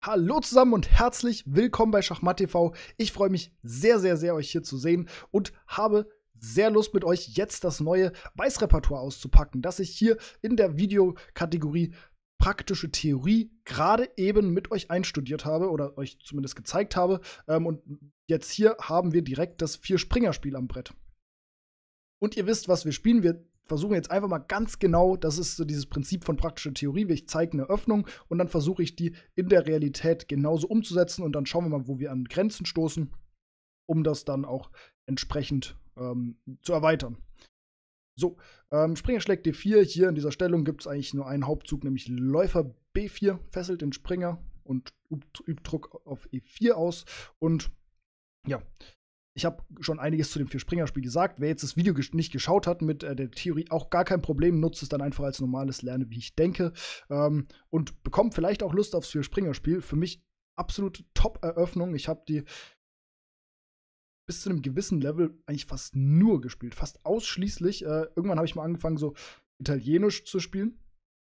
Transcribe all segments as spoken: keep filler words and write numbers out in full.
Hallo zusammen und herzlich willkommen bei Schachmatt T V. Ich freue mich sehr, sehr, sehr, euch hier zu sehen und habe sehr Lust, mit euch jetzt das neue Weißrepertoire auszupacken, das ich hier in der Videokategorie praktische Theorie gerade eben mit euch einstudiert habe oder euch zumindest gezeigt habe. Ähm, und jetzt hier haben wir direkt das Vier-Springer-Spiel am Brett. Und ihr wisst, was wir spielen. Wir versuchen jetzt einfach mal ganz genau, das ist so dieses Prinzip von praktischer Theorie, ich zeige eine Öffnung und dann versuche ich die in der Realität genauso umzusetzen und dann schauen wir mal, wo wir an Grenzen stoßen, um das dann auch entsprechend ähm, zu erweitern. So, ähm, Springer schlägt D vier. Hier in dieser Stellung gibt es eigentlich nur einen Hauptzug, nämlich Läufer B vier, fesselt den Springer und übt Druck auf E vier aus. Und ja, ich habe schon einiges zu dem Vier-Springer-Spiel gesagt. Wer jetzt das Video ges nicht geschaut hat mit äh, der Theorie, auch gar kein Problem, nutzt es dann einfach als normales Lernen, wie ich denke. Ähm, und bekommt vielleicht auch Lust aufs Vier-Springer-Spiel. Für mich absolute Top-Eröffnung. Ich habe die bis zu einem gewissen Level eigentlich fast nur gespielt, fast ausschließlich. Äh, irgendwann habe ich mal angefangen, so Italienisch zu spielen.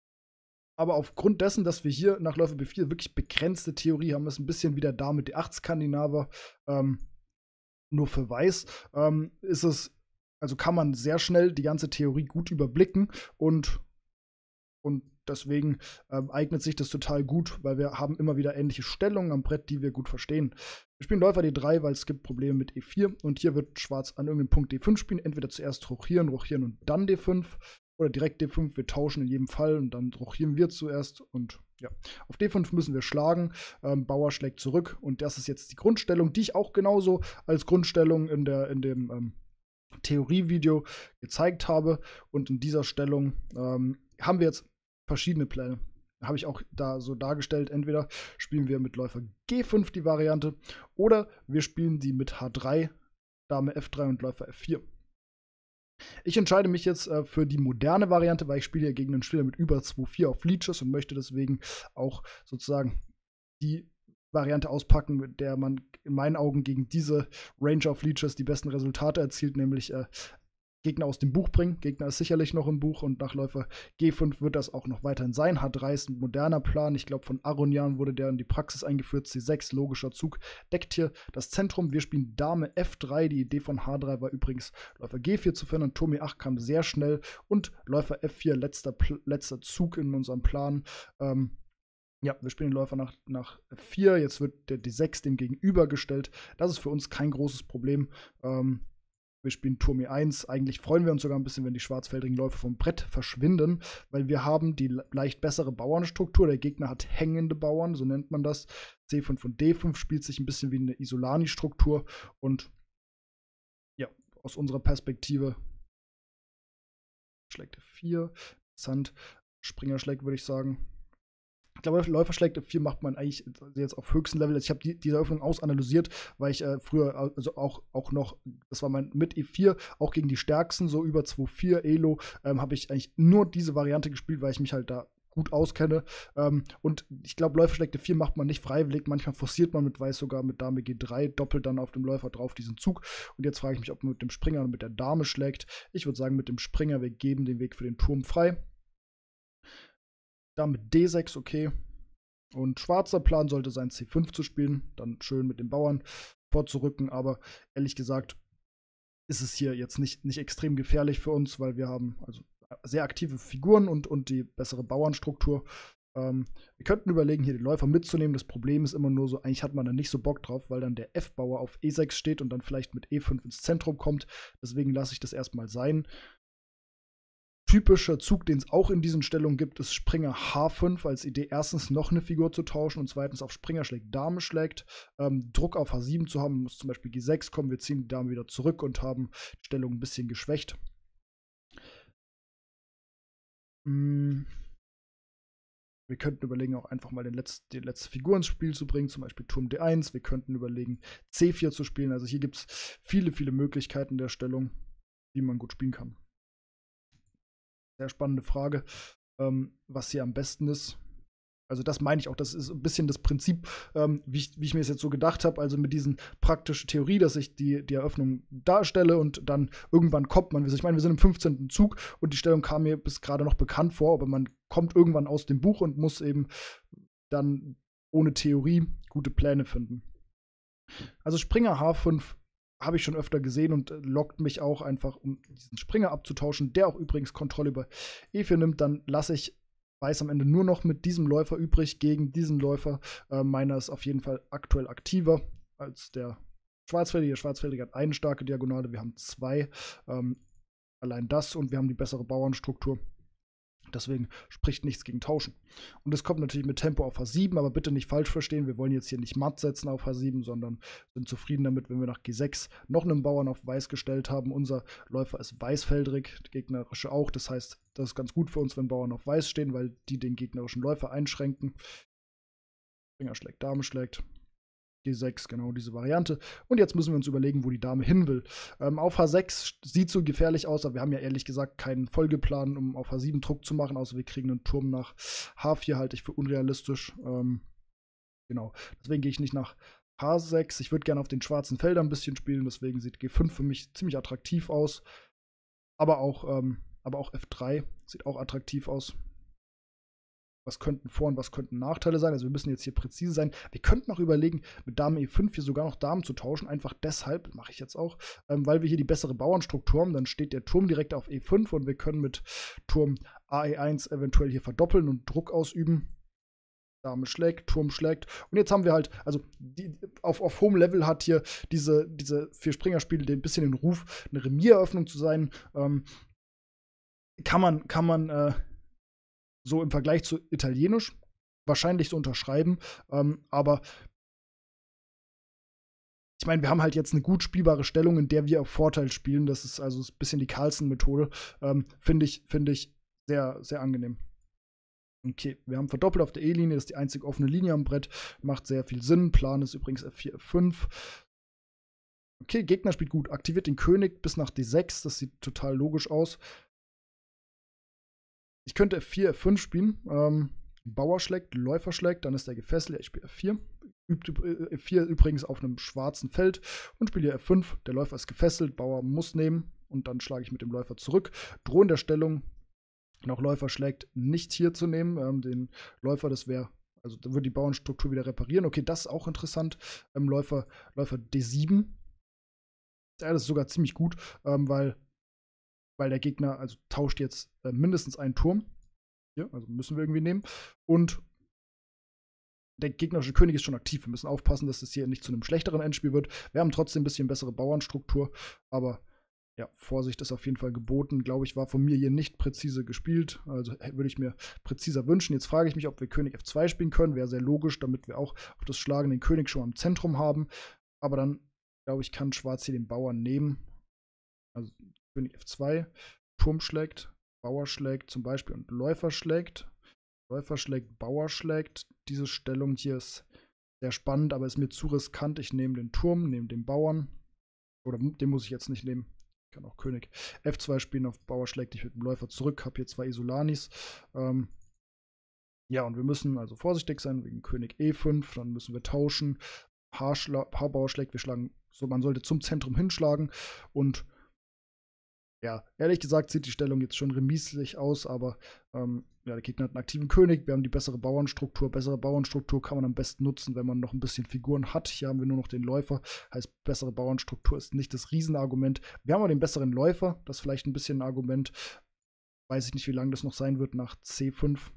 Aber aufgrund dessen, dass wir hier nach Läufer B vier wirklich begrenzte Theorie haben, ist ein bisschen wie der Dame D acht Skandinaver. Ähm, nur für Weiß, ähm, ist es, also kann man sehr schnell die ganze Theorie gut überblicken und, und deswegen ähm, eignet sich das total gut, weil wir haben immer wieder ähnliche Stellungen am Brett, die wir gut verstehen. Wir spielen Läufer D drei, weil es gibt Probleme mit E vier und hier wird Schwarz an irgendeinem Punkt D fünf spielen, entweder zuerst rochieren, rochieren und dann D fünf oder direkt D fünf, wir tauschen in jedem Fall und dann rochieren wir zuerst und ja, auf D fünf müssen wir schlagen, ähm, Bauer schlägt zurück und das ist jetzt die Grundstellung, die ich auch genauso als Grundstellung in, der, in dem ähm, Theorievideo gezeigt habe und in dieser Stellung ähm, haben wir jetzt verschiedene Pläne. Habe ich auch da so dargestellt, entweder spielen wir mit Läufer G fünf die Variante oder wir spielen die mit H drei, Dame F drei und Läufer F vier. Ich entscheide mich jetzt äh, für die moderne Variante, weil ich spiele ja gegen einen Spieler mit über zwei vier auf Leeches und möchte deswegen auch sozusagen die Variante auspacken, mit der man in meinen Augen gegen diese Range of Leeches die besten Resultate erzielt, nämlich äh, Gegner aus dem Buch bringen. Gegner ist sicherlich noch im Buch und nach Läufer G fünf wird das auch noch weiterhin sein. H drei ist ein moderner Plan. Ich glaube, von Aronian wurde der in die Praxis eingeführt. C sechs, logischer Zug, deckt hier das Zentrum. Wir spielen Dame F drei. Die Idee von H drei war übrigens, Läufer G vier zu verhindern. Turm E acht kam sehr schnell und Läufer F vier, letzter, letzter Zug in unserem Plan. Ähm, Ja, wir spielen den Läufer nach, nach F vier. Jetzt wird der D sechs dem gegenübergestellt. Das ist für uns kein großes Problem. Ähm, wir spielen Turm E eins. Eigentlich freuen wir uns sogar ein bisschen, wenn die schwarzfeldigen Läufe vom Brett verschwinden, weil wir haben die leicht bessere Bauernstruktur. Der Gegner hat hängende Bauern, so nennt man das. C fünf und D fünf spielt sich ein bisschen wie eine Isolani-Struktur. Und ja, aus unserer Perspektive schlägt F vier. Interessant. Springer schlägt, würde ich sagen. Ich glaube, Läufer schlägt F vier macht man eigentlich jetzt auf höchstem Level. Ich habe die, diese Öffnung ausanalysiert, weil ich äh, früher also auch, auch noch, das war mein mit E vier, auch gegen die Stärksten, so über zwei vier Elo, ähm, habe ich eigentlich nur diese Variante gespielt, weil ich mich halt da gut auskenne. Ähm, und ich glaube, Läufer schlägt F vier macht man nicht freiwillig. Manchmal forciert man mit Weiß sogar mit Dame G drei, doppelt dann auf dem Läufer drauf diesen Zug. Und jetzt frage ich mich, ob man mit dem Springer oder mit der Dame schlägt. Ich würde sagen, mit dem Springer, wir geben den Weg für den Turm frei. Dame D sechs, okay. Und schwarzer Plan sollte sein, C fünf zu spielen. Dann schön mit den Bauern vorzurücken. Aber ehrlich gesagt ist es hier jetzt nicht, nicht extrem gefährlich für uns, weil wir haben also sehr aktive Figuren und, und die bessere Bauernstruktur. Ähm, wir könnten überlegen, hier den Läufer mitzunehmen. Das Problem ist immer nur so, eigentlich hat man da nicht so Bock drauf, weil dann der F-Bauer auf E sechs steht und dann vielleicht mit E fünf ins Zentrum kommt. Deswegen lasse ich das erstmal sein. Typischer Zug, den es auch in diesen Stellungen gibt, ist Springer H fünf als Idee, erstens noch eine Figur zu tauschen und zweitens auf Springer schlägt Dame schlägt. Ähm, Druck auf H sieben zu haben, muss zum Beispiel G sechs kommen, wir ziehen die Dame wieder zurück und haben die Stellung ein bisschen geschwächt. Mm. Wir könnten überlegen, auch einfach mal den Letz-, die letzte Figur ins Spiel zu bringen, zum Beispiel Turm D eins. Wir könnten überlegen, C vier zu spielen. Also hier gibt es viele, viele Möglichkeiten der Stellung, die man gut spielen kann. Sehr spannende Frage, ähm, was hier am besten ist. Also das meine ich auch, das ist ein bisschen das Prinzip, ähm, wie, ich, wie ich mir es jetzt so gedacht habe, also mit diesen praktischen Theorie, dass ich die, die Eröffnung darstelle und dann irgendwann kommt man, ich meine, wir sind im fünfzehnten Zug und die Stellung kam mir bis gerade noch bekannt vor, aber man kommt irgendwann aus dem Buch und muss eben dann ohne Theorie gute Pläne finden. Also Springer H fünf habe ich schon öfter gesehen und äh, lockt mich auch einfach, um diesen Springer abzutauschen, der auch übrigens Kontrolle über E vier nimmt. Dann lasse ich Weiß am Ende nur noch mit diesem Läufer übrig gegen diesen Läufer. Äh, meiner ist auf jeden Fall aktuell aktiver als der Schwarzfeldige. Der Schwarzfeldige hat eine starke Diagonale, wir haben zwei. Ähm, allein das und wir haben die bessere Bauernstruktur. Deswegen spricht nichts gegen Tauschen. Und es kommt natürlich mit Tempo auf H sieben, aber bitte nicht falsch verstehen. Wir wollen jetzt hier nicht matt setzen auf H sieben, sondern sind zufrieden damit, wenn wir nach G sechs noch einen Bauern auf Weiß gestellt haben. Unser Läufer ist weißfeldrig, der gegnerische auch. Das heißt, das ist ganz gut für uns, wenn Bauern auf Weiß stehen, weil die den gegnerischen Läufer einschränken. Springer schlägt, Dame schlägt. G sechs, genau diese Variante. Und jetzt müssen wir uns überlegen, wo die Dame hin will. Ähm, auf H sechs sieht so gefährlich aus, aber wir haben ja ehrlich gesagt keinen Folgeplan, um auf H sieben Druck zu machen, außer wir kriegen einen Turm nach H vier, halte ich für unrealistisch. Ähm, genau, deswegen gehe ich nicht nach H sechs. Ich würde gerne auf den schwarzen Feldern ein bisschen spielen, deswegen sieht G fünf für mich ziemlich attraktiv aus. Aber auch, ähm, aber auch F drei sieht auch attraktiv aus. Was könnten Vor- und was könnten Nachteile sein? Also wir müssen jetzt hier präzise sein. Wir könnten auch überlegen, mit Dame E fünf hier sogar noch Damen zu tauschen. Einfach deshalb, mache ich jetzt auch, ähm, weil wir hier die bessere Bauernstruktur haben. Dann steht der Turm direkt auf E fünf und wir können mit Turm A E eins eventuell hier verdoppeln und Druck ausüben. Dame schlägt, Turm schlägt. Und jetzt haben wir halt, also die, auf, auf hohem Level hat hier diese, diese vier Springerspiele ein bisschen den Ruf, eine Remis-Eröffnung zu sein. Ähm, kann man, kann man, äh, so im Vergleich zu Italienisch wahrscheinlich so unterschreiben. Ähm, aber ich meine, wir haben halt jetzt eine gut spielbare Stellung, in der wir auf Vorteil spielen. Das ist also ein bisschen die Carlsen-Methode. Ähm, Finde ich, find ich sehr, sehr angenehm. Okay, wir haben verdoppelt auf der E-Linie, das ist die einzige offene Linie am Brett. Macht sehr viel Sinn. Plan ist übrigens F vier, F fünf. Okay, Gegner spielt gut. Aktiviert den König bis nach D sechs. Das sieht total logisch aus. Ich könnte F vier, F fünf spielen. Ähm, Bauer schlägt, Läufer schlägt, dann ist er gefesselt. Ja, ich spiele F vier. F vier übrigens auf einem schwarzen Feld und spiele F fünf. Der Läufer ist gefesselt, Bauer muss nehmen und dann schlage ich mit dem Läufer zurück. Drohe in der Stellung, noch Läufer schlägt, nicht hier zu nehmen. Ähm, den Läufer, das wäre, also da würde die Bauernstruktur wieder reparieren. Okay, das ist auch interessant. Ähm, Läufer, Läufer D sieben. Ja, das ist sogar ziemlich gut, ähm, weil weil der Gegner also tauscht jetzt äh, mindestens einen Turm. Ja, also müssen wir irgendwie nehmen. Und der gegnerische König ist schon aktiv. Wir müssen aufpassen, dass es hier nicht zu einem schlechteren Endspiel wird. Wir haben trotzdem ein bisschen bessere Bauernstruktur, aber ja, Vorsicht ist auf jeden Fall geboten. Glaube ich, war von mir hier nicht präzise gespielt. Also würde ich mir präziser wünschen. Jetzt frage ich mich, ob wir König F zwei spielen können. Wäre sehr logisch, damit wir auch auf das Schlagen den König schon am Zentrum haben. Aber dann, glaube ich, kann Schwarz hier den Bauern nehmen. Also König F zwei, Turm schlägt, Bauer schlägt zum Beispiel und Läufer schlägt. Läufer schlägt, Bauer schlägt. Diese Stellung hier ist sehr spannend, aber ist mir zu riskant. Ich nehme den Turm, nehme den Bauern. Oder den muss ich jetzt nicht nehmen. Ich kann auch König F zwei spielen, auf Bauer schlägt ich mit dem Läufer zurück. Habe hier zwei Isolanis. Ähm, ja, und wir müssen also vorsichtig sein wegen König E fünf. Dann müssen wir tauschen. H-Bauer schlägt, wir schlagen, so man sollte zum Zentrum hinschlagen. Und ja, ehrlich gesagt sieht die Stellung jetzt schon remislich aus, aber ähm, ja, der Gegner hat einen aktiven König, wir haben die bessere Bauernstruktur. Bessere Bauernstruktur kann man am besten nutzen, wenn man noch ein bisschen Figuren hat. Hier haben wir nur noch den Läufer, heißt bessere Bauernstruktur ist nicht das Riesenargument. Wir haben aber den besseren Läufer, das ist vielleicht ein bisschen ein Argument. Weiß ich nicht, wie lange das noch sein wird nach C fünf.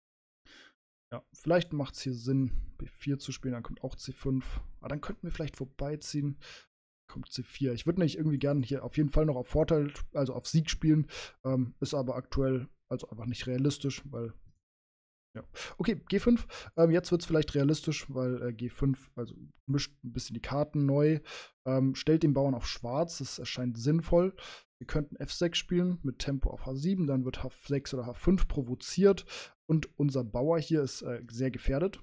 Ja, vielleicht macht es hier Sinn, B vier zu spielen, dann kommt auch C fünf. Aber dann könnten wir vielleicht vorbeiziehen. Kommt C vier. Ich würde nicht irgendwie gerne hier auf jeden Fall noch auf Vorteil, also auf Sieg spielen. Ähm, ist aber aktuell also einfach nicht realistisch, weil. Ja. Okay, G fünf. Ähm, jetzt wird es vielleicht realistisch, weil äh, G fünf, also mischt ein bisschen die Karten neu, ähm, stellt den Bauern auf Schwarz, das erscheint sinnvoll. Wir könnten F sechs spielen mit Tempo auf H sieben, dann wird H sechs oder H fünf provoziert und unser Bauer hier ist äh, sehr gefährdet.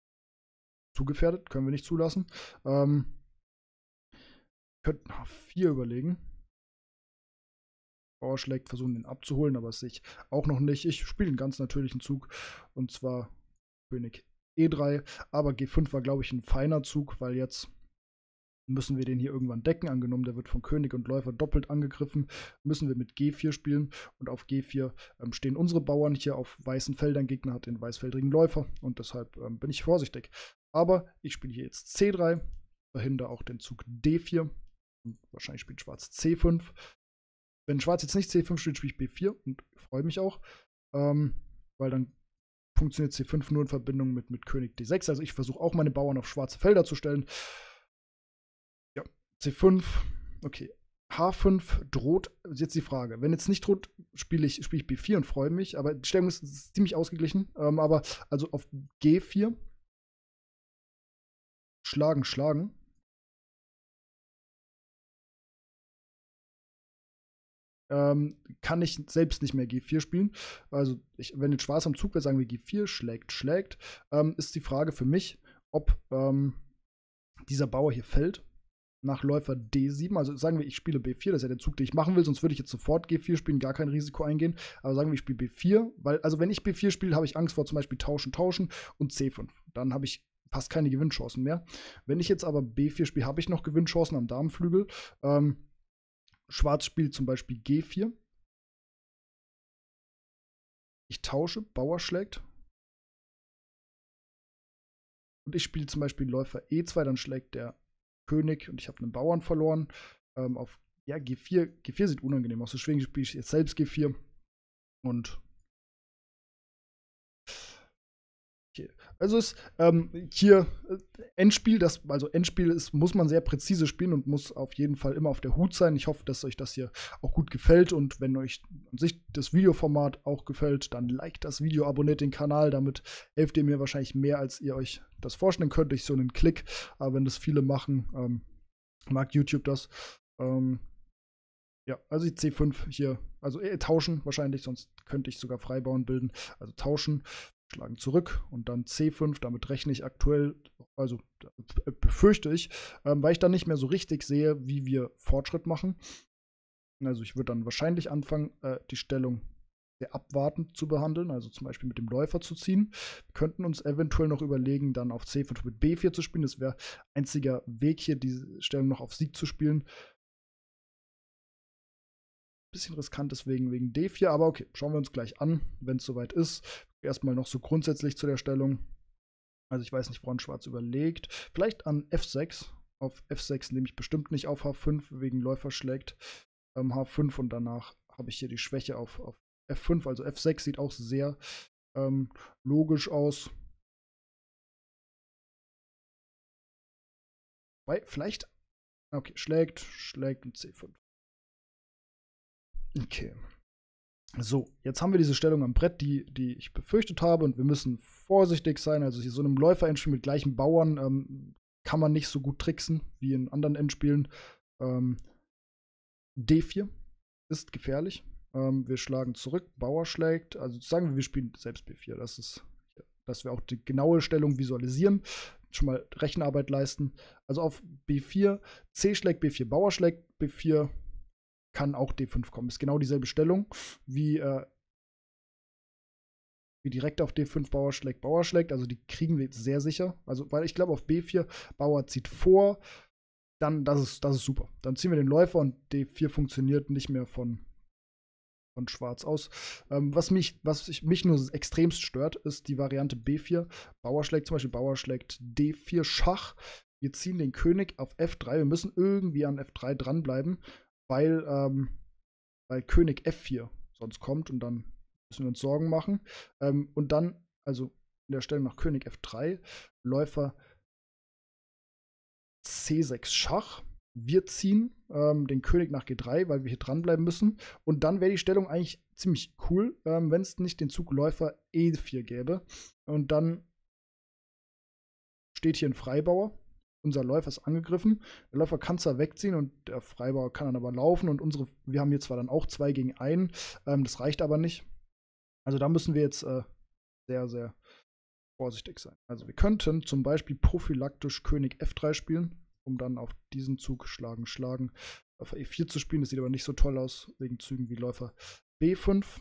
Zu gefährdet, können wir nicht zulassen. Ähm, könnten H vier überlegen. Bauer schlägt, versuchen den abzuholen, aber es sehe ich auch noch nicht. Ich spiele einen ganz natürlichen Zug und zwar König E drei, aber G fünf war, glaube ich, ein feiner Zug, weil jetzt müssen wir den hier irgendwann decken. Angenommen, der wird von König und Läufer doppelt angegriffen, müssen wir mit G vier spielen. Und auf G vier ähm, stehen unsere Bauern hier auf weißen Feldern. Gegner hat den weißfeldrigen Läufer und deshalb ähm, bin ich vorsichtig. Aber ich spiele hier jetzt C drei, verhindere auch den Zug D vier. Und wahrscheinlich spielt Schwarz C fünf. Wenn Schwarz jetzt nicht C fünf spielt, spiele ich B vier und freue mich auch, ähm, weil dann funktioniert C fünf nur in Verbindung mit, mit König D sechs. Also ich versuche auch meine Bauern auf schwarze Felder zu stellen. Ja, C fünf, okay. H fünf droht, jetzt die Frage. Wenn jetzt nicht droht, spiele ich, spiel ich B vier und freue mich, aber die Stellung ist, ist ziemlich ausgeglichen. Ähm, aber also auf G vier schlagen, schlagen. Ähm, kann ich selbst nicht mehr G vier spielen. Also, ich, wenn jetzt Schwarz am Zug wäre, sagen wir G vier, schlägt, schlägt. Ähm, ist die Frage für mich, ob ähm, dieser Bauer hier fällt nach Läufer D sieben. Also sagen wir, ich spiele B vier, das ist ja der Zug, den ich machen will, sonst würde ich jetzt sofort G vier spielen, gar kein Risiko eingehen. Aber sagen wir, ich spiele B vier, weil, also wenn ich B vier spiele, habe ich Angst vor zum Beispiel Tauschen, Tauschen und C fünf. Dann habe ich fast keine Gewinnchancen mehr. Wenn ich jetzt aber B vier spiele, habe ich noch Gewinnchancen am Damenflügel. Ähm, Schwarz spielt zum Beispiel G vier. Ich tausche, Bauer schlägt. Und ich spiele zum Beispiel Läufer E zwei, dann schlägt der König und ich habe einen Bauern verloren. Ähm, auf ja, G vier. G vier sieht unangenehm aus, deswegen spiele ich jetzt selbst G vier. Und okay. Also ist ähm, hier äh, Endspiel, das, also Endspiel ist, muss man sehr präzise spielen und muss auf jeden Fall immer auf der Hut sein. Ich hoffe, dass euch das hier auch gut gefällt und wenn euch an sich das Videoformat auch gefällt, dann liked das Video, abonniert den Kanal, damit helft ihr mir wahrscheinlich mehr, als ihr euch das vorstellen könnt, durch so einen Klick. Aber wenn das viele machen, ähm, mag YouTube das. Ähm, ja, also die C fünf hier, also äh, tauschen wahrscheinlich, sonst könnte ich sogar Freibauen bilden. Also tauschen, schlagen zurück und dann C fünf, damit rechne ich aktuell, also äh, befürchte ich, ähm, weil ich dann nicht mehr so richtig sehe, wie wir Fortschritt machen. Also ich würde dann wahrscheinlich anfangen, äh, die Stellung sehr abwartend zu behandeln, also zum Beispiel mit dem Läufer zu ziehen. Wir könnten uns eventuell noch überlegen, dann auf C fünf mit B vier zu spielen. Das wäre einziger Weg hier, diese Stellung noch auf Sieg zu spielen. Bisschen riskant deswegen wegen D vier, aber okay, schauen wir uns gleich an, wenn es soweit ist. Erstmal noch so grundsätzlich zu der Stellung. Also ich weiß nicht, woran Schwarz überlegt. Vielleicht an F sechs. Auf F sechs nehme ich bestimmt nicht auf H fünf, wegen Läufer schlägt ähm, H fünf und danach habe ich hier die Schwäche auf, auf F fünf. Also F sechs sieht auch sehr ähm, logisch aus. Weil vielleicht, okay, schlägt, schlägt und C fünf. Okay. So, jetzt haben wir diese Stellung am Brett, die, die ich befürchtet habe, und wir müssen vorsichtig sein. Also hier so einem Läufer-Endspiel mit gleichen Bauern ähm, kann man nicht so gut tricksen wie in anderen Endspielen. Ähm, D vier ist gefährlich. Ähm, wir schlagen zurück, Bauer schlägt. Also sagen wir, wir spielen selbst B vier. Das ist, dass wir auch die genaue Stellung visualisieren, schon mal Rechenarbeit leisten. Also auf B vier, C schlägt B vier, Bauer schlägt B vier, kann auch D fünf kommen. Ist genau dieselbe Stellung wie, äh, wie direkt auf D fünf Bauer schlägt, Bauer schlägt. Also die kriegen wir jetzt sehr sicher. Also, weil ich glaube, auf B vier Bauer zieht vor, dann, das ist, das ist super. Dann ziehen wir den Läufer und D vier funktioniert nicht mehr von, von Schwarz aus. Ähm, was mich, was ich, mich nur extremst stört, ist die Variante B vier. Bauer schlägt zum Beispiel, Bauer schlägt D vier Schach. Wir ziehen den König auf F drei. Wir müssen irgendwie an F drei dranbleiben, weil, ähm, weil König F vier sonst kommt und dann müssen wir uns Sorgen machen. Ähm, und dann, also in der Stellung nach König F drei, Läufer C sechs Schach. Wir ziehen ähm, den König nach G drei, weil wir hier dranbleiben müssen. Und dann wäre die Stellung eigentlich ziemlich cool, ähm, wenn es nicht den Zug Läufer E vier gäbe. Und dann steht hier ein Freibauer. Unser Läufer ist angegriffen. Der Läufer kann zwar wegziehen und der Freibauer kann dann aber laufen. Und unsere, wir haben hier zwar dann auch zwei gegen einen. Ähm, das reicht aber nicht. Also da müssen wir jetzt äh, sehr, sehr vorsichtig sein. Also wir könnten zum Beispiel prophylaktisch König F drei spielen, um dann auf diesen Zug schlagen, schlagen, auf E vier zu spielen. Das sieht aber nicht so toll aus, wegen Zügen wie Läufer B fünf.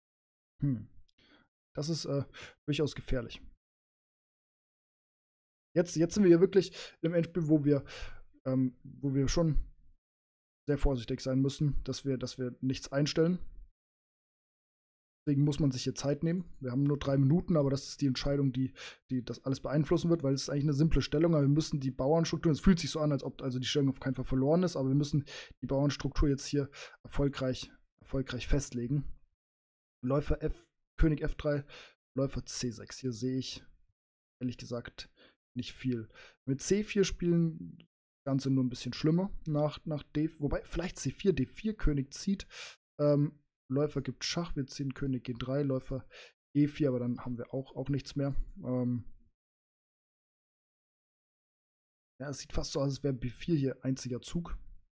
Hm. Das ist äh, durchaus gefährlich. Jetzt, jetzt sind wir hier wirklich im Endspiel, wo wir, ähm, wo wir schon sehr vorsichtig sein müssen, dass wir, dass wir nichts einstellen. Deswegen muss man sich hier Zeit nehmen. Wir haben nur drei Minuten, aber das ist die Entscheidung, die, die das alles beeinflussen wird, weil es ist eigentlich eine simple Stellung, aber wir müssen die Bauernstruktur, es fühlt sich so an, als ob also die Stellung auf keinen Fall verloren ist, aber wir müssen die Bauernstruktur jetzt hier erfolgreich, erfolgreich festlegen. Läufer F, König F drei, Läufer C sechs. Hier sehe ich, ehrlich gesagt, nicht viel. Mit C vier spielen das Ganze nur ein bisschen schlimmer nach, nach D, wobei vielleicht C vier, D vier, König zieht. Ähm, Läufer gibt Schach, wir ziehen König G drei, Läufer E vier, aber dann haben wir auch, auch nichts mehr. Ähm ja, es sieht fast so aus, als wäre B vier hier einziger Zug.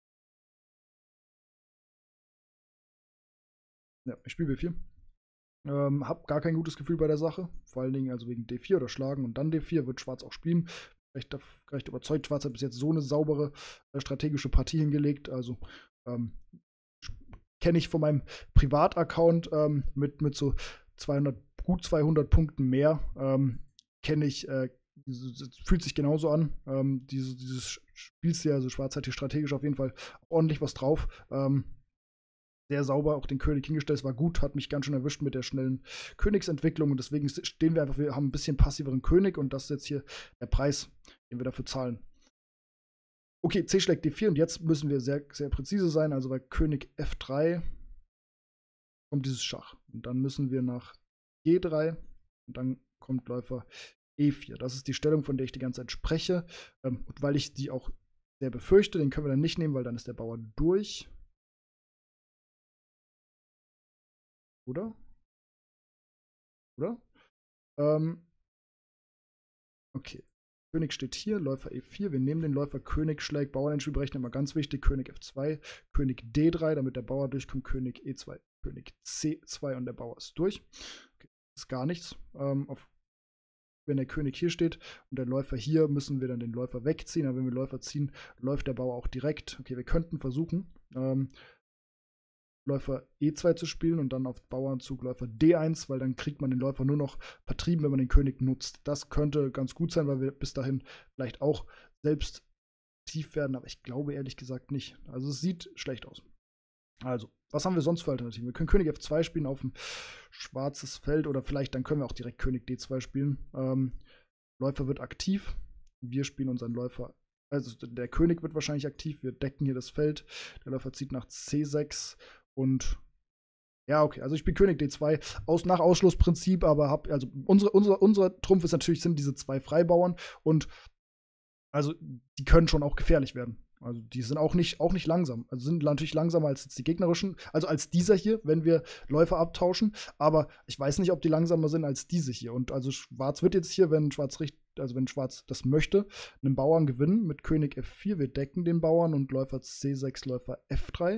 Ja, ich spiele B vier. Ähm, hab gar kein gutes Gefühl bei der Sache. Vor allen Dingen also wegen D vier oder Schlagen und dann D vier wird Schwarz auch spielen. Recht, recht überzeugt. Schwarz hat bis jetzt so eine saubere äh, strategische Partie hingelegt. Also ähm, kenne ich von meinem Privataccount ähm, mit, mit so zweihundert, gut zweihundert Punkten mehr, ähm, kenne ich, äh, fühlt sich genauso an. Ähm, diese, dieses Spielstil, also Schwarz hat hier strategisch auf jeden Fall ordentlich was drauf. Ähm, sehr sauber auch den König hingestellt, es war gut, hat mich ganz schön erwischt mit der schnellen Königsentwicklung und deswegen stehen wir einfach, wir haben ein bisschen passiveren König und das ist jetzt hier der Preis, den wir dafür zahlen. Okay, C schlägt D vier und jetzt müssen wir sehr, sehr präzise sein. Also bei König F drei kommt dieses Schach. Und dann müssen wir nach G drei und dann kommt Läufer E vier. Das ist die Stellung, von der ich die ganze Zeit spreche. Ähm, und weil ich die auch sehr befürchte, den können wir dann nicht nehmen, weil dann ist der Bauer durch. Oder? Oder? Ähm, okay. König steht hier, Läufer E vier. Wir nehmen den Läufer, König schlägt, Bauern ins Spiel berechnen, immer ganz wichtig. König F zwei, König D drei, damit der Bauer durchkommt, König E zwei, König C zwei und der Bauer ist durch. Okay, das ist gar nichts. Ähm, auf, wenn der König hier steht und der Läufer hier, müssen wir dann den Läufer wegziehen. Aber wenn wir Läufer ziehen, läuft der Bauer auch direkt. Okay, wir könnten versuchen, ähm, Läufer E zwei zu spielen und dann auf Bauernzug Läufer D eins, weil dann kriegt man den Läufer nur noch vertrieben, wenn man den König nutzt. Das könnte ganz gut sein, weil wir bis dahin vielleicht auch selbst tief werden, aber ich glaube ehrlich gesagt nicht. Also es sieht schlecht aus. Also, was haben wir sonst für Alternativen? Wir können König F zwei spielen auf ein schwarzes Feld oder vielleicht dann können wir auch direkt König D zwei spielen. Ähm, Läufer wird aktiv. Wir spielen unseren Läufer. Also der König wird wahrscheinlich aktiv. Wir decken hier das Feld. Der Läufer zieht nach C sechs. Und ja, okay, also ich spiele König D zwei aus, nach Ausschlussprinzip, aber hab, also unsere, unsere, unser Trumpf ist natürlich, sind diese zwei Freibauern und also die können schon auch gefährlich werden. Also die sind auch nicht, auch nicht langsam. Also sind natürlich langsamer als jetzt die gegnerischen, also als dieser hier, wenn wir Läufer abtauschen. Aber ich weiß nicht, ob die langsamer sind als diese hier. Und also Schwarz wird jetzt hier, wenn Schwarz richtig, also wenn Schwarz das möchte, einen Bauern gewinnen mit König F vier. Wir decken den Bauern und Läufer C sechs, Läufer F drei.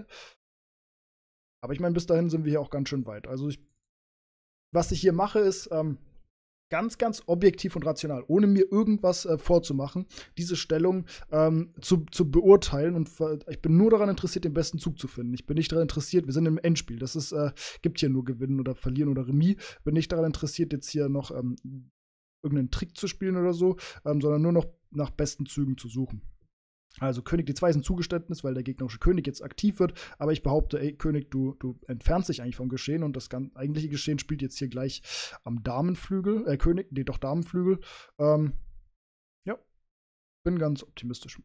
Aber ich meine, bis dahin sind wir hier auch ganz schön weit. Also ich, was ich hier mache, ist ähm, ganz, ganz objektiv und rational, ohne mir irgendwas äh, vorzumachen, diese Stellung ähm, zu, zu beurteilen. Und ich bin nur daran interessiert, den besten Zug zu finden. Ich bin nicht daran interessiert, wir sind im Endspiel. Das ist, äh, gibt hier nur Gewinnen oder Verlieren oder Remis. Bin nicht daran interessiert, jetzt hier noch ähm, irgendeinen Trick zu spielen oder so, ähm, sondern nur noch nach besten Zügen zu suchen. Also König D zwei ist ein Zugeständnis, weil der gegnerische König jetzt aktiv wird. Aber ich behaupte, ey, König, du, du entfernst dich eigentlich vom Geschehen und das ganz, eigentliche Geschehen spielt jetzt hier gleich am Damenflügel, äh, König, nee, doch Damenflügel. Ähm, ja, bin ganz optimistisch.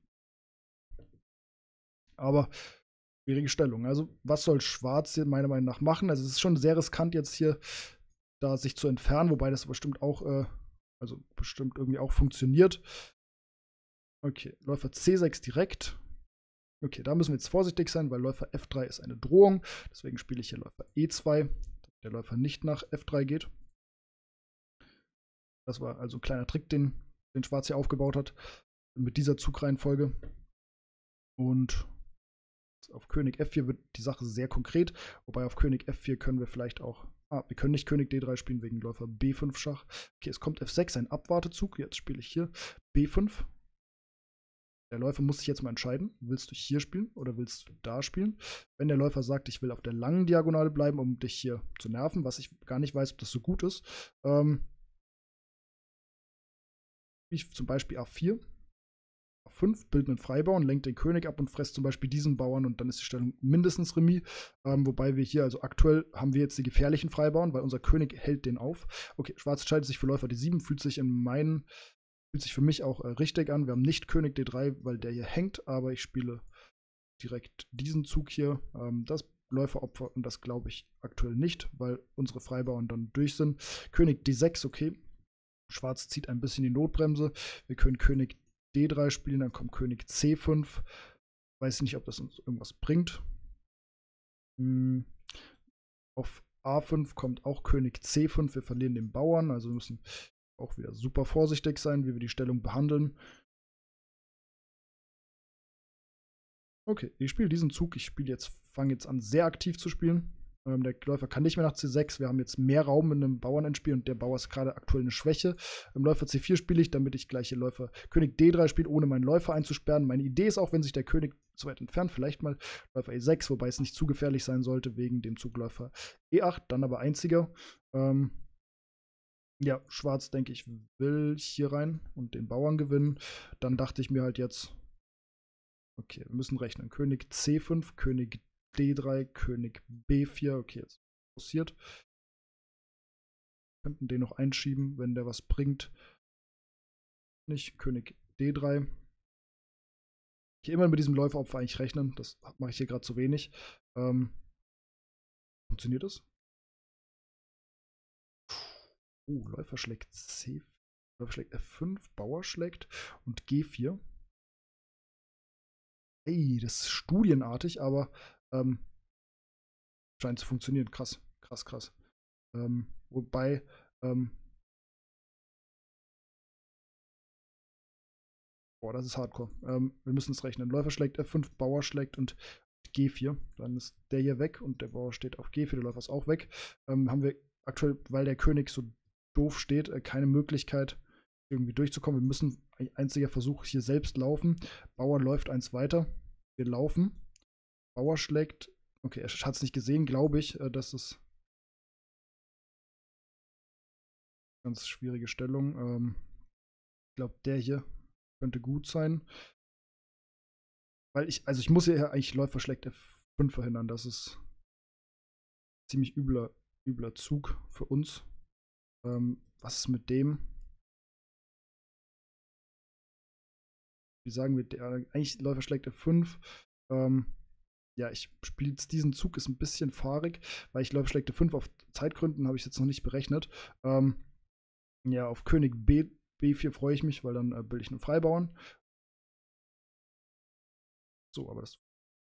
Aber schwierige Stellung. Also, was soll Schwarz hier meiner Meinung nach machen? Also, es ist schon sehr riskant, jetzt hier da sich zu entfernen, wobei das bestimmt auch, äh, also bestimmt irgendwie auch funktioniert. Okay, Läufer C sechs direkt. Okay, da müssen wir jetzt vorsichtig sein, weil Läufer F drei ist eine Drohung. Deswegen spiele ich hier Läufer E zwei, damit der Läufer nicht nach F drei geht. Das war also ein kleiner Trick, den, den Schwarz hier aufgebaut hat, mit dieser Zugreihenfolge. Und auf König F vier wird die Sache sehr konkret, wobei auf König F vier können wir vielleicht auch, ah, wir können nicht König D drei spielen wegen Läufer B fünf Schach. Okay, es kommt F sechs, ein Abwartezug, jetzt spiele ich hier B fünf. Der Läufer muss sich jetzt mal entscheiden, willst du hier spielen oder willst du da spielen? Wenn der Läufer sagt, ich will auf der langen Diagonale bleiben, um dich hier zu nerven, was ich gar nicht weiß, ob das so gut ist, ähm, ich zum Beispiel A vier, A fünf, bilde einen Freibauern, lenkt den König ab und fresst zum Beispiel diesen Bauern und dann ist die Stellung mindestens Remis. Ähm, wobei wir hier, also aktuell haben wir jetzt die gefährlichen Freibauern, weil unser König hält den auf. Okay, Schwarz entscheidet sich für Läufer D sieben, fühlt sich in meinen, fühlt sich für mich auch äh, richtig an. Wir haben nicht König D drei, weil der hier hängt, aber ich spiele direkt diesen Zug hier. Ähm, das Läuferopfer und das glaube ich aktuell nicht, weil unsere Freibauern dann durch sind. König D sechs, okay. Schwarz zieht ein bisschen die Notbremse. Wir können König D drei spielen, dann kommt König C fünf. Weiß nicht, ob das uns irgendwas bringt. Hm. Auf A fünf kommt auch König C fünf. Wir verlieren den Bauern, also wir müssen auch wieder super vorsichtig sein, wie wir die Stellung behandeln. Okay, ich spiele diesen Zug. Ich spiele jetzt, fange jetzt an, sehr aktiv zu spielen. Ähm, der Läufer kann nicht mehr nach C sechs. Wir haben jetzt mehr Raum in einem Bauernendspiel und der Bauer ist gerade aktuell eine Schwäche. Im Läufer C vier spiele ich, damit ich gleich hier Läufer König D drei spiele, ohne meinen Läufer einzusperren. Meine Idee ist auch, wenn sich der König zu weit entfernt, vielleicht mal Läufer E sechs, wobei es nicht zu gefährlich sein sollte, wegen dem Zugläufer E acht, dann aber einziger. Ähm, ja, Schwarz, denke ich, will hier rein und den Bauern gewinnen. Dann dachte ich mir halt jetzt, okay, wir müssen rechnen. König C fünf, König D drei, König B vier. Okay, jetzt passiert. Wir könnten den noch einschieben, wenn der was bringt. Nicht. König D drei. Ich immer mit diesem Läuferopfer eigentlich rechnen. Das mache ich hier gerade zu wenig. Ähm, funktioniert das? Oh, Läufer schlägt C. Läufer schlägt F fünf, Bauer schlägt und G vier. Ey, das ist studienartig, aber ähm, scheint zu funktionieren. Krass, krass, krass. Ähm, wobei, ähm, boah, das ist Hardcore. Ähm, wir müssen es rechnen. Läufer schlägt F fünf, Bauer schlägt und G vier. Dann ist der hier weg und der Bauer steht auf G vier, der Läufer ist auch weg. Ähm, haben wir aktuell, weil der König so doof steht, äh, keine Möglichkeit, irgendwie durchzukommen. Wir müssen, ein einziger Versuch, hier selbst laufen. Bauer läuft eins weiter. Wir laufen. Bauer schlägt. Okay, er hat es nicht gesehen, glaube ich. Äh, das ist eine ganz schwierige Stellung. Ähm, ich glaube, der hier könnte gut sein. Weil ich, also ich muss ja eigentlich Läufer schlägt F fünf verhindern. Das ist ein ziemlich übler, übler Zug für uns. Ähm, was ist mit dem? Wie sagen wir, der, eigentlich Läufer schlägt F fünf. Ähm, ja, ich spiele jetzt diesen Zug, ist ein bisschen fahrig, weil ich Läufer schlägt F fünf auf Zeitgründen, habe ich jetzt noch nicht berechnet. Ähm, ja, auf König B, B vier freue ich mich, weil dann äh, bilde ich einen Freibauern. So, aber das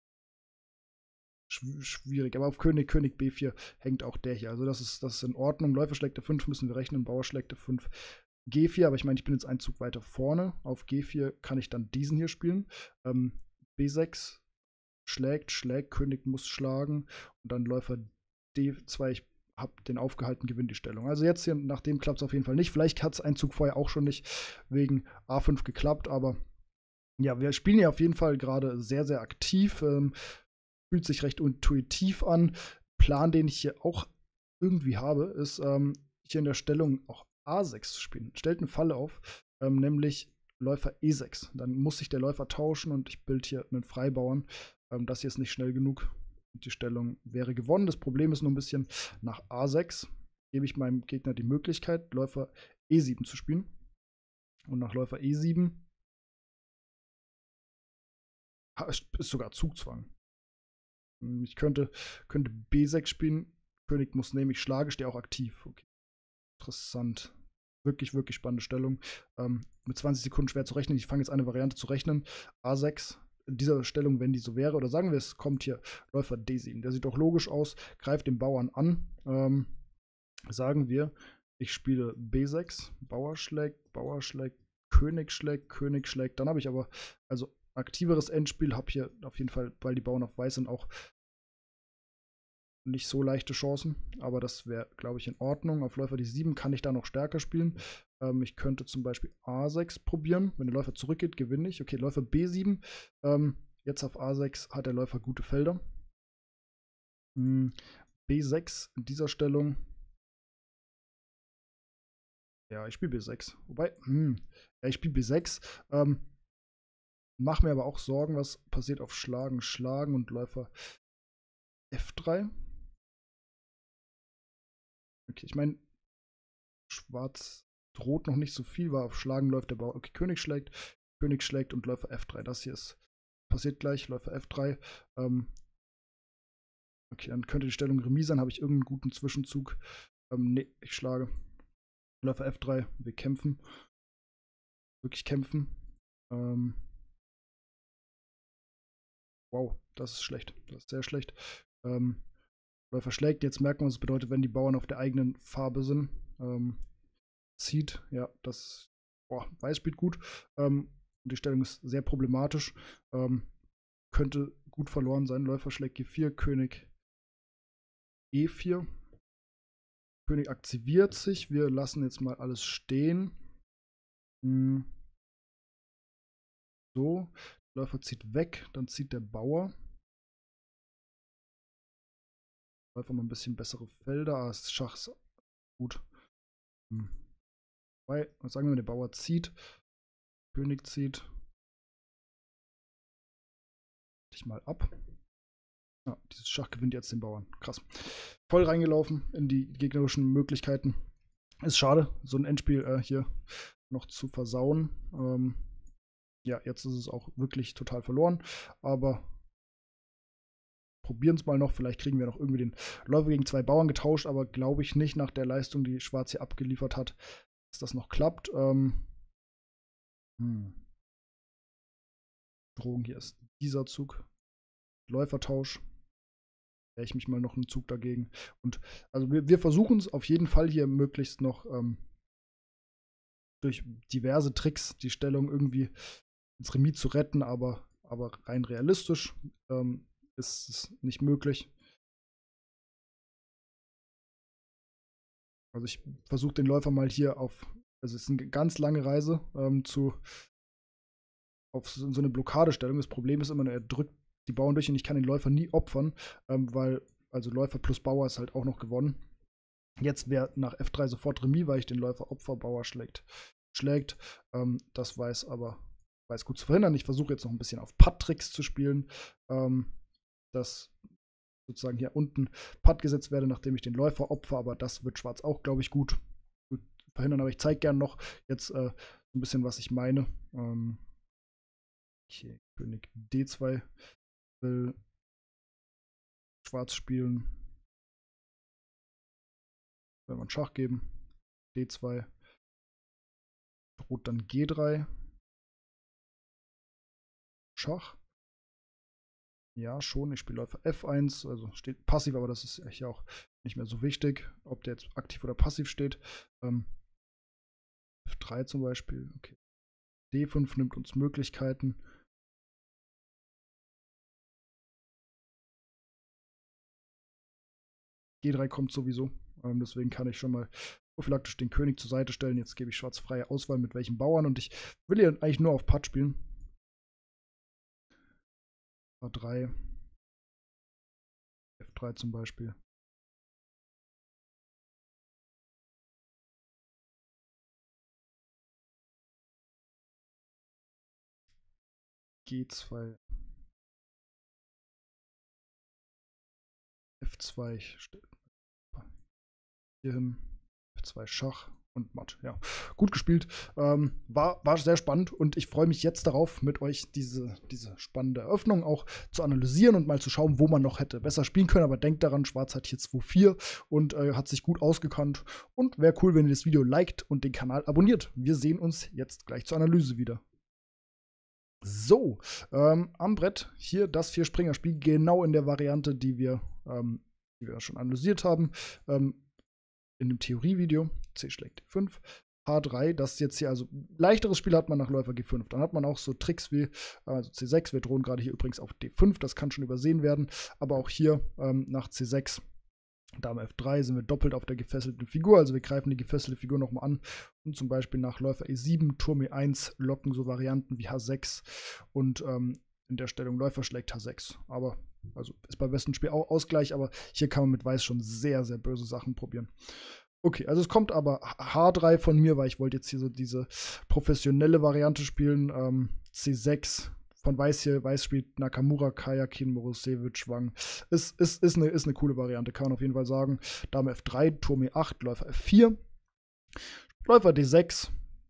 schwierig. Aber auf König, König B vier hängt auch der hier. Also das ist, das ist in Ordnung. Läufer schlägt F fünf, müssen wir rechnen. Bauer schlägt F fünf. G vier, aber ich meine, ich bin jetzt einen Zug weiter vorne. Auf G vier kann ich dann diesen hier spielen. Ähm, B sechs schlägt, schlägt, König muss schlagen. Und dann Läufer D zwei, ich habe den aufgehalten, gewinnt die Stellung. Also jetzt hier, nach dem klappt es auf jeden Fall nicht. Vielleicht hat es einen Zug vorher auch schon nicht wegen A fünf geklappt, aber ja, wir spielen ja auf jeden Fall gerade sehr, sehr aktiv. Ähm, fühlt sich recht intuitiv an. Plan, den ich hier auch irgendwie habe, ist, ähm, hier in der Stellung auch A sechs zu spielen. Stellt eine Falle auf, ähm, nämlich Läufer E sechs. Dann muss sich der Läufer tauschen und ich bilde hier einen Freibauern. Ähm, das hier ist nicht schnell genug. Die Stellung wäre gewonnen. Das Problem ist nur ein bisschen, nach A sechs gebe ich meinem Gegner die Möglichkeit, Läufer E sieben zu spielen. Und nach Läufer E sieben ist sogar Zugzwang. Ich könnte, könnte B sechs spielen. König muss nehmen, ich schlage, stehe auch aktiv. Okay. Interessant. Wirklich, wirklich spannende Stellung. Ähm, mit zwanzig Sekunden schwer zu rechnen. Ich fange jetzt eine Variante zu rechnen. A sechs. In dieser Stellung, wenn die so wäre, oder sagen wir, es kommt hier Läufer D sieben. Der sieht doch logisch aus, greift den Bauern an. Ähm, sagen wir, ich spiele B sechs, Bauer schlägt, Bauer schlägt, König schlägt, König schlägt. Dann habe ich aber, also aktiveres Endspiel, habe hier auf jeden Fall, weil die Bauern auf Weiß sind, auch nicht so leichte Chancen, aber das wäre, glaube ich, in Ordnung. Auf Läufer D sieben kann ich da noch stärker spielen. Ähm, ich könnte zum Beispiel A sechs probieren. Wenn der Läufer zurückgeht, gewinne ich. Okay, Läufer B sieben. Ähm, jetzt auf A sechs hat der Läufer gute Felder. Hm, B sechs in dieser Stellung. Ja, ich spiele B sechs. Wobei, hm, Ja, ich spiele B sechs. Ähm, mach mir aber auch Sorgen, was passiert auf Schlagen, Schlagen und Läufer F drei. Okay, ich meine, Schwarz droht noch nicht so viel, weil auf Schlagen läuft der Bauer. Okay, König schlägt, König schlägt und Läufer F drei. Das hier ist passiert gleich, Läufer F drei. Ähm, okay, dann könnte die Stellung Remis sein. Habe ich irgendeinen guten Zwischenzug? Ähm, nee, ich schlage. Läufer F drei, wir kämpfen. Wirklich kämpfen. Ähm, wow, das ist schlecht. Das ist sehr schlecht. Ähm, Läufer schlägt. Jetzt merken wir, was es bedeutet, wenn die Bauern auf der eigenen Farbe sind. Ähm, zieht, ja, das, boah, Weiß spielt gut. Ähm, und die Stellung ist sehr problematisch. Ähm, könnte gut verloren sein. Läufer schlägt G vier, König E vier. König aktiviert sich. Wir lassen jetzt mal alles stehen. Hm. So, Läufer zieht weg, dann zieht der Bauer. Läufer mal ein bisschen bessere Felder. Ah, das Schach ist gut. Hm. Weil, was sagen wir, der Bauer zieht, König zieht. Ich mal ab. Ja, dieses Schach gewinnt jetzt den Bauern. Krass. Voll reingelaufen in die gegnerischen Möglichkeiten. Ist schade, so ein Endspiel äh, hier noch zu versauen. Ähm, ja, jetzt ist es auch wirklich total verloren. Aber probieren es mal noch. Vielleicht kriegen wir noch irgendwie den Läufer gegen zwei Bauern getauscht. Aber glaube ich nicht nach der Leistung, die Schwarz hier abgeliefert hat, dass das noch klappt. Ähm, hm. Drohung hier ist dieser Zug. Läufertausch. Wäre ich mich mal noch einen Zug dagegen. Und also wir, wir versuchen es auf jeden Fall hier möglichst noch ähm, durch diverse Tricks die Stellung irgendwie ins Remis zu retten, aber, aber rein realistisch ähm, ist es nicht möglich. Also ich versuche den Läufer mal hier auf, also es ist eine ganz lange Reise ähm, zu auf so, so eine Blockadestellung. Das Problem ist immer, er drückt die Bauern durch und ich kann den Läufer nie opfern, ähm, weil also Läufer plus Bauer ist halt auch noch gewonnen. Jetzt wäre nach F drei sofort Remis, weil ich den Läufer Opfer, Bauer schlägt. schlägt. Ähm, das weiß aber weiß gut zu verhindern. Ich versuche jetzt noch ein bisschen auf Putt-Tricks zu spielen, ähm, dass sozusagen hier unten Putt gesetzt werde, nachdem ich den Läufer opfer, aber das wird Schwarz auch, glaube ich, gut, gut verhindern. Aber ich zeige gerne noch jetzt äh, ein bisschen, was ich meine. Ähm, okay, König D zwei will Schwarz spielen. Will man Schach geben. D zwei droht dann G drei. Schach. Ja, schon. Ich spiele Läufer F eins, also steht passiv, aber das ist echt auch nicht mehr so wichtig, ob der jetzt aktiv oder passiv steht. Ähm, F drei zum Beispiel. Okay. D fünf nimmt uns Möglichkeiten. G drei kommt sowieso. Ähm, deswegen kann ich schon mal prophylaktisch den König zur Seite stellen. Jetzt gebe ich schwarz freie Auswahl mit welchen Bauern und ich will hier eigentlich nur auf Putt spielen. A drei. F drei zum Beispiel. G zwei. F zwei. Ich stelle hier hin. F zwei Schach und Matt. Ja, gut gespielt. Ähm, war, war sehr spannend und ich freue mich jetzt darauf, mit euch diese, diese spannende Eröffnung auch zu analysieren und mal zu schauen, wo man noch hätte besser spielen können. Aber denkt daran, Schwarz hat hier zwei vier und äh, hat sich gut ausgekannt. Und wäre cool, wenn ihr das Video liked und den Kanal abonniert. Wir sehen uns jetzt gleich zur Analyse wieder. So, ähm, am Brett hier das Vier-Springer-Spiel, genau in der Variante, die wir, ähm, die wir schon analysiert haben. Ähm, in dem Theorievideo. C schlägt D fünf. H drei, das ist jetzt hier, also leichteres Spiel hat man nach Läufer G fünf. Dann hat man auch so Tricks wie, also C sechs, wir drohen gerade hier übrigens auf D fünf, das kann schon übersehen werden. Aber auch hier ähm, nach C sechs, Dame F drei sind wir doppelt auf der gefesselten Figur, also wir greifen die gefesselte Figur nochmal an und zum Beispiel nach Läufer E sieben, Turm E eins locken so Varianten wie H sechs und ähm, in der Stellung Läufer schlägt H sechs. Aber, also ist beim besten Spiel auch Ausgleich, aber hier kann man mit Weiß schon sehr, sehr böse Sachen probieren. Okay, also es kommt aber H drei von mir, weil ich wollte jetzt hier so diese professionelle Variante spielen. Ähm, C sechs von Weiß hier. Weiß spielt Nakamura, Kajakin, Morosewicz, Wang. Ist, ist, ist, eine, ist eine coole Variante, kann man auf jeden Fall sagen. Dame F drei, Turm E acht, Läufer F vier, Läufer D sechs,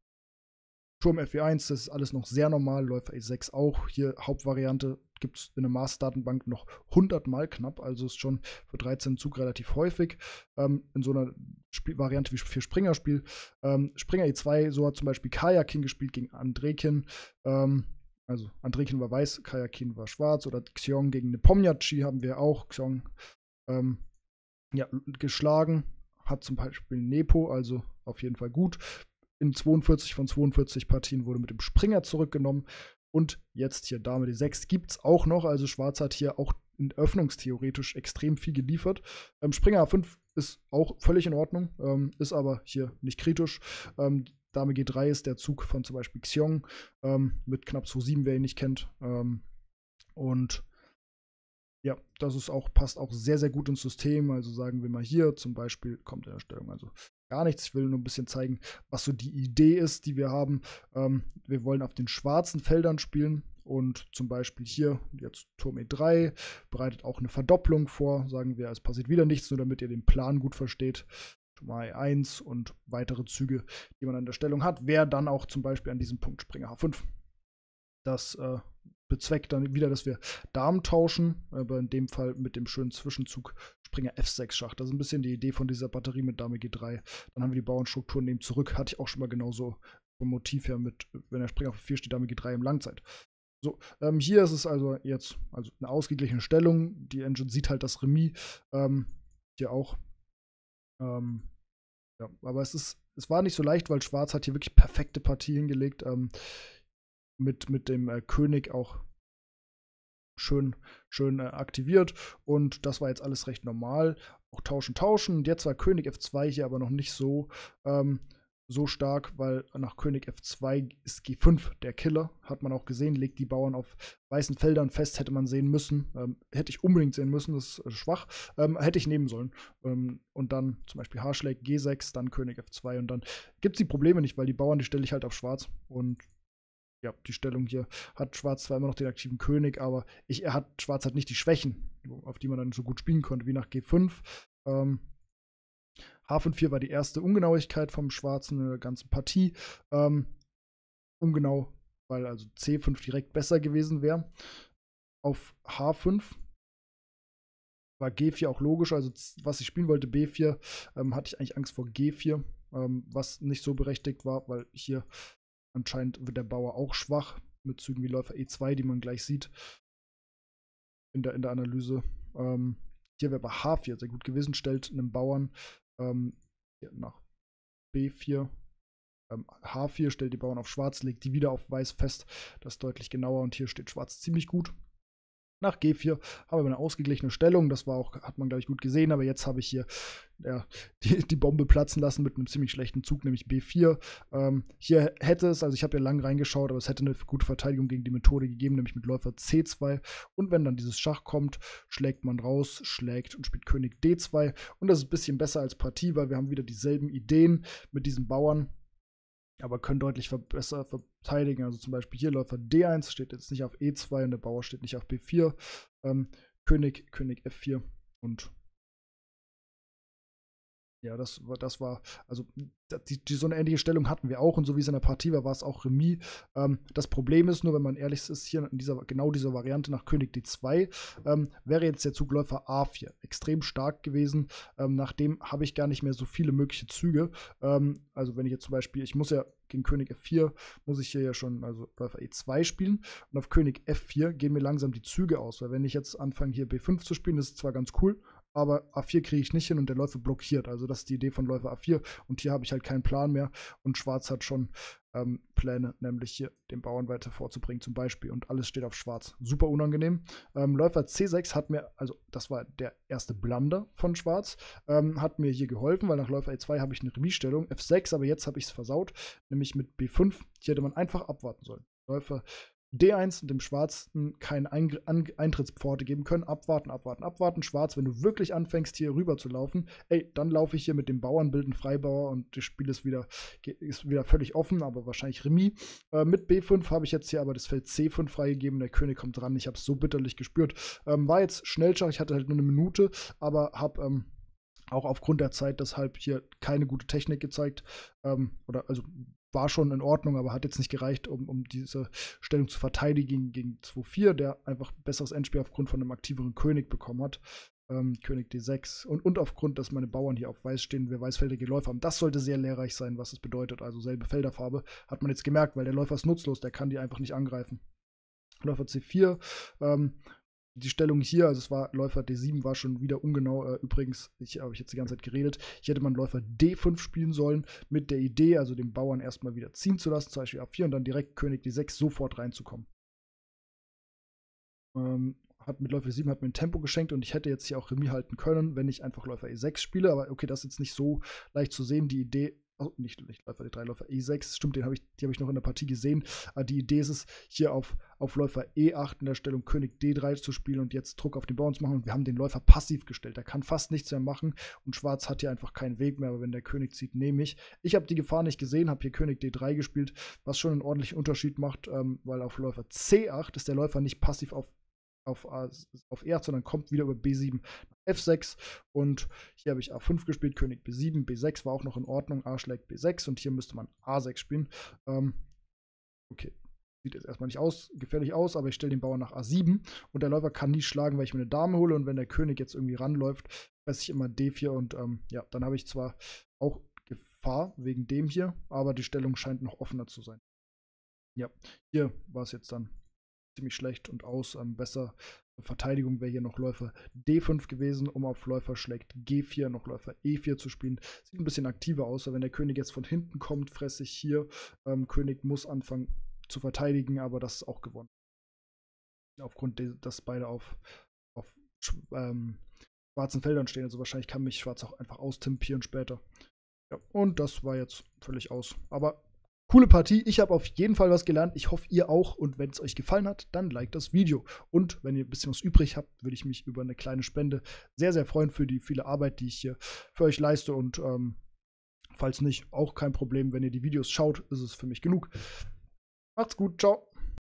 Turm F E eins, das ist alles noch sehr normal. Läufer E sechs auch. Hier Hauptvariante gibt es in der Maß-Datenbank noch hundert Mal knapp, also ist schon für dreizehn Zug relativ häufig. Ähm, in so einer Spiel Variante wie für Springer-Spiel. Ähm, Springer E zwei, so hat zum Beispiel Kajakin gespielt gegen Andrekin. Ähm, also Andrekin war weiß, Kajakin war schwarz. Oder Xiong gegen Nepomniachtchi haben wir auch. Xiong ähm, ja, geschlagen. Hat zum Beispiel Nepo, also auf jeden Fall gut. In zweiundvierzig von zweiundvierzig Partien wurde mit dem Springer zurückgenommen. Und jetzt hier Dame D sechs gibt es auch noch. Also Schwarz hat hier auch öffnungstheoretisch extrem viel geliefert. Ähm, Springer A fünf ist auch völlig in Ordnung, ähm, ist aber hier nicht kritisch. Ähm, Dame G drei ist der Zug von zum Beispiel Xiong ähm, mit knapp zwei sieben, wer ihn nicht kennt. Ähm, und ja, das ist auch, passt auch sehr, sehr gut ins System. Also sagen wir mal hier zum Beispiel, kommt in der Stellung also gar nichts. Ich will nur ein bisschen zeigen, was so die Idee ist, die wir haben. Ähm, wir wollen auf den schwarzen Feldern spielen und zum Beispiel hier jetzt Turm E drei bereitet auch eine Verdopplung vor. Sagen wir, es passiert wieder nichts, nur damit ihr den Plan gut versteht. Turm E eins und weitere Züge, die man an der Stellung hat, wäre dann auch zum Beispiel an diesem Punkt Springer H fünf. Das äh, bezweckt dann wieder, dass wir Damen tauschen, aber in dem Fall mit dem schönen Zwischenzug Springer F sechs Schach. Das ist ein bisschen die Idee von dieser Batterie mit Dame G drei. Dann haben wir die Bauernstruktur nehmen zurück. Hatte ich auch schon mal genauso vom Motiv her mit, wenn der Springer auf vier steht, Dame G drei im Langzeit. So, ähm, hier ist es also jetzt also eine ausgeglichene Stellung. Die Engine sieht halt das Remis. Ähm, hier auch. Ähm, ja, aber es ist, es war nicht so leicht, weil Schwarz hat hier wirklich perfekte Partie hingelegt. Ähm, mit, mit dem äh, König auch schön, schön äh, aktiviert. Und das war jetzt alles recht normal. Auch tauschen, tauschen. Und jetzt war König F zwei hier aber noch nicht so, ähm, so stark, weil nach König F zwei ist G fünf der Killer. Hat man auch gesehen, legt die Bauern auf weißen Feldern fest, hätte man sehen müssen. Ähm, hätte ich unbedingt sehen müssen, das ist äh, schwach. Ähm, hätte ich nehmen sollen. Ähm, und dann zum Beispiel H schlägt G sechs, dann König F zwei. Und dann gibt es die Probleme nicht, weil die Bauern, die stelle ich halt auf schwarz. Und ja, die Stellung hier hat Schwarz zwar immer noch den aktiven König, aber ich, er hat, Schwarz hat nicht die Schwächen, auf die man dann so gut spielen konnte, wie nach G fünf. Ähm, H fünf vier war die erste Ungenauigkeit vom Schwarzen in der ganzen Partie. Ähm, ungenau, weil also C fünf direkt besser gewesen wäre. Auf H fünf war G vier auch logisch, also was ich spielen wollte, B vier, ähm, hatte ich eigentlich Angst vor G vier, ähm, was nicht so berechtigt war, weil hier anscheinend wird der Bauer auch schwach, mit Zügen wie Läufer E zwei, die man gleich sieht in der, in der Analyse. Ähm, hier wäre aber H vier sehr gut gewesen, stellt einem Bauern ähm, nach B vier. Ähm, H vier stellt die Bauern auf Schwarz, legt die wieder auf Weiß fest. Das ist deutlich genauer und hier steht Schwarz ziemlich gut. Nach G vier haben wir eine ausgeglichene Stellung. Das war auch, hat man, glaube ich, gut gesehen. Aber jetzt habe ich hier ja, die, die Bombe platzen lassen mit einem ziemlich schlechten Zug, nämlich B vier. Ähm, hier hätte es, also ich habe ja lang reingeschaut, aber es hätte eine gute Verteidigung gegen die Methode gegeben, nämlich mit Läufer C zwei. Und wenn dann dieses Schach kommt, schlägt man raus, schlägt und spielt König D zwei. Und das ist ein bisschen besser als Partie, weil wir haben wieder dieselben Ideen mit diesen Bauern, aber können deutlich besser verteidigen. Also zum Beispiel hier Läufer D eins steht jetzt nicht auf E zwei und der Bauer steht nicht auf B vier. Ähm, König, König F vier und ja, das war, das war, also die, die, so eine ähnliche Stellung hatten wir auch und so wie es in der Partie war, war es auch Remis. Ähm, das Problem ist nur, wenn man ehrlich ist, hier in dieser, genau dieser Variante nach König D zwei, ähm, wäre jetzt der Zugläufer A vier extrem stark gewesen. Ähm, nachdem habe ich gar nicht mehr so viele mögliche Züge. Ähm, also wenn ich jetzt zum Beispiel, ich muss ja gegen König F vier, muss ich hier ja schon, also Läufer E zwei spielen und auf König F vier gehen mir langsam die Züge aus, weil wenn ich jetzt anfange hier B fünf zu spielen, das ist zwar ganz cool, aber A vier kriege ich nicht hin und der Läufer blockiert. Also das ist die Idee von Läufer A vier. Und hier habe ich halt keinen Plan mehr. Und Schwarz hat schon ähm, Pläne, nämlich hier den Bauern weiter vorzubringen zum Beispiel. Und alles steht auf Schwarz. Super unangenehm. Ähm, Läufer C sechs hat mir, also das war der erste Blunder von Schwarz, ähm, hat mir hier geholfen, weil nach Läufer E zwei habe ich eine Remisstellung. F sechs, aber jetzt habe ich es versaut, nämlich mit B fünf. Hier hätte man einfach abwarten sollen. Läufer D eins und dem Schwarzen keine Ein An Eintrittspforte geben können. Abwarten, abwarten, abwarten. Schwarz, wenn du wirklich anfängst, hier rüber zu laufen, ey, dann laufe ich hier mit dem Bauern, bilden Freibauer und das Spiel ist wieder, ist wieder völlig offen, aber wahrscheinlich Remis. Äh, mit B fünf habe ich jetzt hier aber das Feld C fünf freigegeben. Der König kommt dran. Ich habe es so bitterlich gespürt. Ähm, war jetzt Schnellschach. Ich hatte halt nur eine Minute, aber habe ähm, auch aufgrund der Zeit deshalb hier keine gute Technik gezeigt. Ähm, oder also war schon in Ordnung, aber hat jetzt nicht gereicht, um, um diese Stellung zu verteidigen gegen zwei vier, der einfach besseres Endspiel aufgrund von einem aktiveren König bekommen hat. Ähm, König D sechs und, und aufgrund, dass meine Bauern hier auf Weiß stehen, wir weißfeldige Läufer haben. Das sollte sehr lehrreich sein, was es bedeutet. Also selbe Felderfarbe, hat man jetzt gemerkt, weil der Läufer ist nutzlos, der kann die einfach nicht angreifen. Läufer C vier, ähm, die Stellung hier, also es war Läufer D sieben, war schon wieder ungenau. Äh, übrigens, ich habe ich jetzt die ganze Zeit geredet, hier hätte man Läufer D fünf spielen sollen, mit der Idee, also den Bauern erstmal wieder ziehen zu lassen, zum Beispiel A vier und dann direkt König D sechs sofort reinzukommen. Ähm, hat mit Läufer sieben hat mir ein Tempo geschenkt und ich hätte jetzt hier auch Remis halten können, wenn ich einfach Läufer E sechs spiele, aber okay, das ist jetzt nicht so leicht zu sehen. Die Idee, oh, nicht, nicht Läufer D drei, Läufer E sechs, stimmt, den hab ich, die habe ich noch in der Partie gesehen. Aber die Idee ist es, hier auf, auf Läufer E acht in der Stellung König D drei zu spielen und jetzt Druck auf den Bauern zu machen. Und wir haben den Läufer passiv gestellt. Der kann fast nichts mehr machen und Schwarz hat hier einfach keinen Weg mehr, aber wenn der König zieht, nehme ich. Ich habe die Gefahr nicht gesehen, habe hier König D drei gespielt, was schon einen ordentlichen Unterschied macht, ähm, weil auf Läufer C acht ist der Läufer nicht passiv auf auf, auf E acht, sondern kommt wieder über B sieben F sechs und hier habe ich A fünf gespielt, König B sieben, B sechs war auch noch in Ordnung, A schlägt B sechs und hier müsste man A sechs spielen. Ähm, okay, sieht jetzt erstmal nicht aus, gefährlich aus, aber ich stelle den Bauern nach A sieben und der Läufer kann nie schlagen, weil ich mir eine Dame hole und wenn der König jetzt irgendwie ranläuft, presse ich immer D vier und ähm, ja, dann habe ich zwar auch Gefahr wegen dem hier, aber die Stellung scheint noch offener zu sein. Ja, hier war es jetzt dann ziemlich schlecht und aus. Ähm, besser Verteidigung wäre hier noch Läufer D fünf gewesen, um auf Läufer schlägt G vier, noch Läufer E vier zu spielen. Sieht ein bisschen aktiver aus, aber wenn der König jetzt von hinten kommt, fresse ich hier. Ähm, König muss anfangen zu verteidigen, aber das ist auch gewonnen. Aufgrund, dass beide auf, auf ähm, schwarzen Feldern stehen. Also wahrscheinlich kann mich Schwarz auch einfach austimpieren später. Ja, und das war jetzt völlig aus. Aber coole Partie. Ich habe auf jeden Fall was gelernt. Ich hoffe, ihr auch. Und wenn es euch gefallen hat, dann liked das Video. Und wenn ihr ein bisschen was übrig habt, würde ich mich über eine kleine Spende sehr, sehr freuen für die viele Arbeit, die ich hier für euch leiste. Und ähm, falls nicht, auch kein Problem. Wenn ihr die Videos schaut, ist es für mich genug. Macht's gut. Ciao.